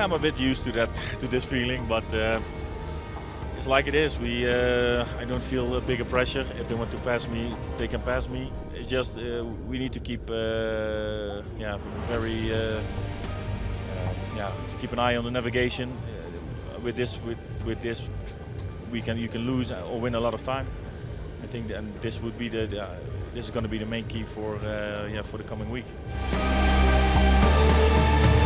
I'm a bit used to that, to this feeling, but it's like it is. I don't feel a bigger pressure. If they want to pass me, they can pass me. It's just we need to keep, to keep an eye on the navigation. With this, you can lose or win a lot of time. I think, and this would be this is going to be the main key for the coming week.